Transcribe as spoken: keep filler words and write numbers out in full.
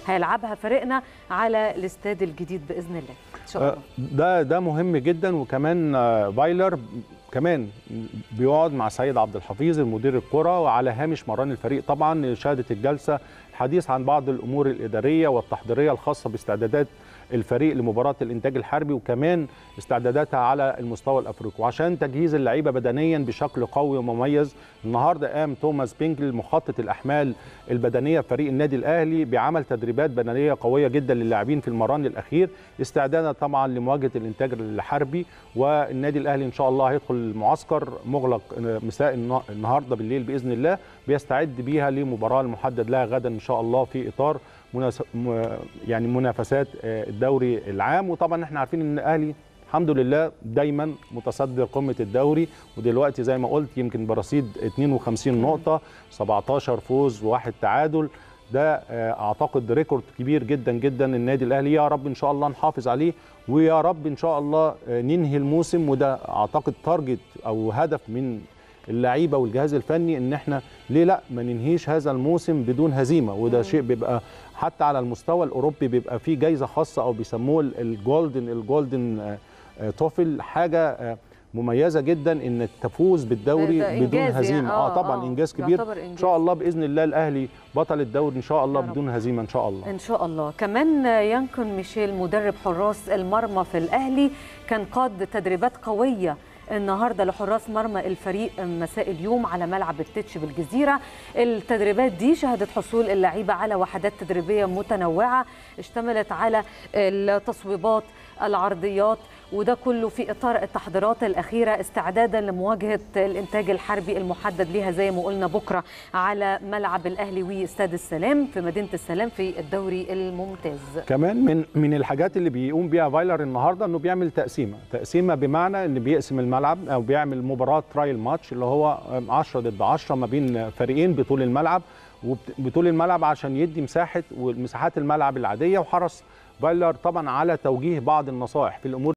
هيلعبها فريقنا على الاستاد الجديد باذن الله ان شاء الله. ده ده مهم جدا. وكمان فايلر كمان بيقعد مع سيد عبد الحفيظ المدير الكره وعلى هامش مران الفريق طبعا شهدت الجلسه الحديث عن بعض الامور الاداريه والتحضيريه الخاصه باستعدادات الفريق لمباراه الانتاج الحربي وكمان استعداداتها على المستوى الافريقي. وعشان تجهيز اللعيبه بدنيا بشكل قوي ومميز النهارده قام توماس بينجل مخطط الاحمال البدنيه في فريق النادي الاهلي بعمل تدريبات بدنيه قويه جدا للاعبين في المران الاخير استعدادا طبعا لمواجهه الانتاج الحربي. والنادي الاهلي ان شاء الله هيدخل المعسكر مغلق مساء النهارده بالليل باذن الله بيستعد بيها لمباراه المحدد لها غدا ان شاء الله في اطار مناس... يعني منافسات الدوري العام. وطبعا احنا عارفين ان الاهلي الحمد لله دايما متصدر قمه الدوري ودلوقتي زي ما قلت يمكن برصيد اثنين وخمسين نقطه سبعتاشر فوز وواحد تعادل. ده اعتقد ريكورد كبير جدا جدا النادي الاهلي. يا رب ان شاء الله نحافظ عليه ويا رب ان شاء الله ننهي الموسم وده اعتقد تارجت او هدف من اللعيبه والجهاز الفني ان احنا ليه لا ما ننهيش هذا الموسم بدون هزيمه. وده شيء بيبقى حتى على المستوى الاوروبي بيبقى فيه جايزه خاصه او بيسموه الجولدن الجولدن توفل حاجه مميزه جدا انك تفوز بالدوري بدون هزيمه. اه, آه طبعا آه انجاز كبير إنجاز. ان شاء الله باذن الله الاهلي بطل الدوري ان شاء الله بدون هزيمه ان شاء الله. ان شاء الله. كمان يانكون ميشيل مدرب حراس المرمى في الاهلي كان قاد تدريبات قويه النهارده لحراس مرمى الفريق مساء اليوم على ملعب التتش بالجزيره. التدريبات دي شهدت حصول اللعيبه على وحدات تدريبيه متنوعه اشتملت على التصويبات العرضيات وده كله في اطار التحضيرات الاخيره استعدادا لمواجهه الانتاج الحربي المحدد ليها زي ما قلنا بكره على ملعب الاهلي واستاد السلام في مدينه السلام في الدوري الممتاز. كمان من من الحاجات اللي بيقوم بيها فايلر النهارده انه بيعمل تقسيمه تقسيمه بمعنى ان بيقسم الملعب او بيعمل مباراه ترايل ماتش اللي هو عشرة ضد عشرة ما بين فريقين بطول الملعب وبطول الملعب عشان يدي مساحه ومساحات الملعب العاديه. وحرص فايلر طبعا على توجيه بعض النصائح في الامور